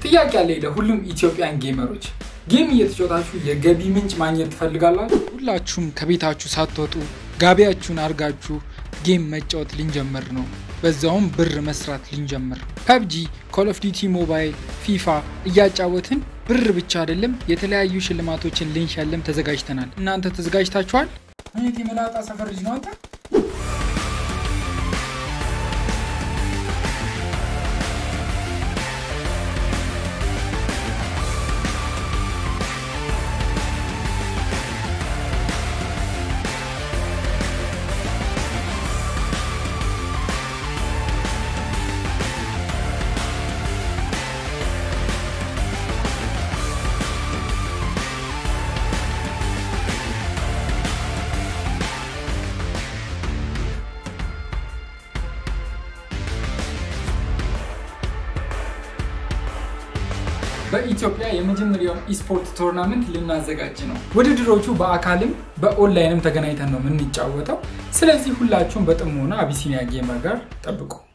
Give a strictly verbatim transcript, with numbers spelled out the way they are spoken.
ጥያቄ አለ ለሁሉም ኢትዮጵያን ጌመሮች ጌም እየተጫወታችሁ የገቢ ምንጭ ማግኘት ትፈልጋላችሁ? ሁላችሁም ከቤታችሁ ሳትወጡ ጋቢያችሁን አርጋችሁ ጌም መጫወት ልንጀምር ነው። በዛውም ብር መስራት ልንጀምር። ፐብጂ፣ ኮል ኦፍ ዲዩቲ ሞባይል፣ ፊፋ እያጫወትን ብር ብቻ አይደለም የተለያዩ ሽልማቶችን ልንሸልም ተዘጋጅተናል። እናንተ ተዘጋጅታችኋል? እኔ የመላጣ ሰፈር ልጅ ነው አንተ? በኢትዮጵያ የመጀመሪያው ኢስፖርት ቶርናመንት ልናዘጋጅ ነው። ውድድሮቹ በአካልም በኦንላይንም ተገናኝተን ነው የምንጫወተው። ስለዚህ ሁላችሁም በጥሞና አቢሲኒያ ጌመር ጋር ጠብቁ።